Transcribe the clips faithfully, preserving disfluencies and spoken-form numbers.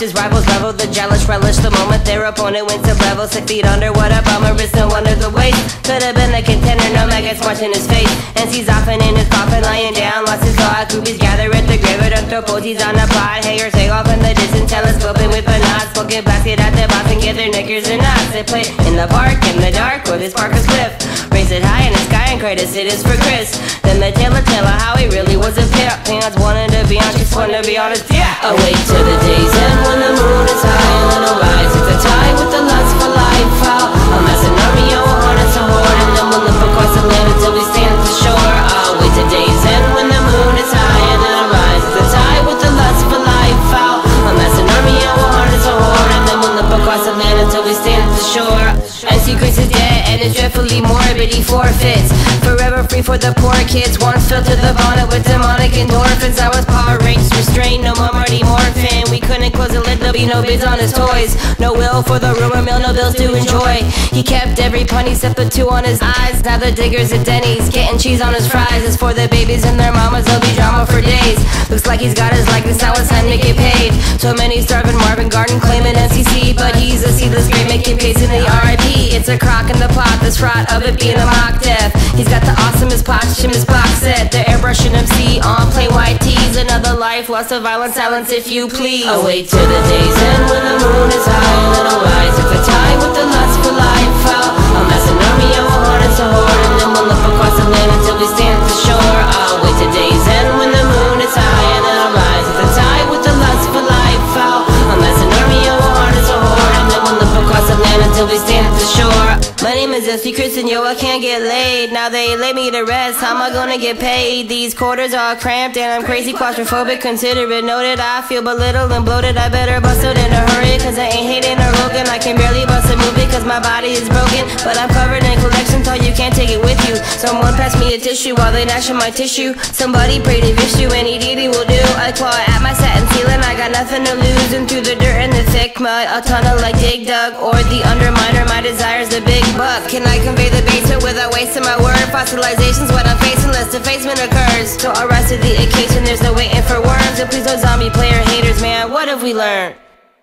his rivals revel, the jealous relish the moment their opponent wins a level. Six feet under, what a bummer, it's no wonder the waste. Could have been a contender, no maggots watching his face. And he's often in his coffin, lying down, lost his thought. Groupies gather at the grave, don't throw posies on the plot. Haters take off in the distance, telescoping with a nod. Smoking basket at the box and get their knickers and knots. They play in the park, in the dark, with his Parker Swift. Raise it high in the sky and greatest it is for Chris. Then the tale of tale of how he really was a pimp. Pants wanted to be on, just wanted to be honest, yeah. Awake to the day's end when the moon is high and then a rise at the tide with the lust for life. How a massive army, oh, a harness a horde, and then we'll live across the land until we stand at the shore. Awake to day's end when the moon is high and then a rise at the tide with the lust for life. How a massive army, oh, a harness a horde, and then we'll live across the land until we stand at the shore. And Secrets is dead and it's dreadfully morbid, he forfeits. Forever free for the poor kids, once filled to the bonnet with demonic endorphins. I was power ranged, restrained, no more Marty Morphin. We couldn't close the lid, there'll be no bids on his toys. No will for the rumor mill, no bills to enjoy. He kept every pun except the two on his eyes. Now the diggers at Denny's, getting cheese on his fries. As for the babies and their mamas, there'll be drama for days. Looks like he's got his likeness, now it's time to get paid. So many starving Marvin Garden claiming N C C, but he's a seedless grave making pace in the R I P. It's a crock in the plot, this fraught of it being a mock death. He's got the awesomest posthumous box set, the airbrushing M C on plain white tees. Another life lost to violent silence, if you please. Awake to the day's end when the moon is high and then a rise at the tide with the lust for life. How a massive army, oh, a harness a horde, and then we'll live across the land until we stand at the shore. Awake to day's end when the moon is high and then a rise at the tide with the lust for life. How a massive army, oh, a harness a horde, and then we'll live across the land until we stand at the shore. My name is F C Chris and yo, I can't get laid. Now they lay me to rest, how am I gonna get paid? These quarters are cramped and I'm crazy claustrophobic. Consider it noted, I feel belittled and bloated. I better bust it in a hurry, cause I ain't hating or Rogan. I can barely bust a movie cause my body is broken. But I'm covered in collections, so you can't take it with you. Someone pass me a tissue while they gnash on my tissue. Somebody pray to Vishnu, any deity will do. I claw at my satin ceiling, I got nothing to lose. And through the dirt and the thick mud, a tunnel like Dig Dug or the Underminer. My desire's the big buck. Can I convey the basement without wasting my word? Fossilization's what I'm facing, less defacement occurs. So I rise to the occasion, there's no waiting for worms. And please no zombie player haters, man, what have we learned?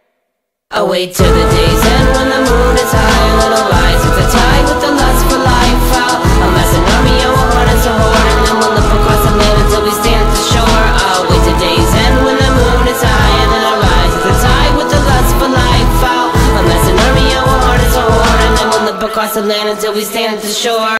Awake to the day's end when the moon is high and then a rise at the tide with the lust for life. How a massive army, oh, a harness a horde, and then we'll live across the land until we stand at the shore. Awake to day's end when the moon is high and then a rise at the tide with the lust for life. How a massive army, oh, a harness a horde, and then we'll live across the land until we stand at the shore.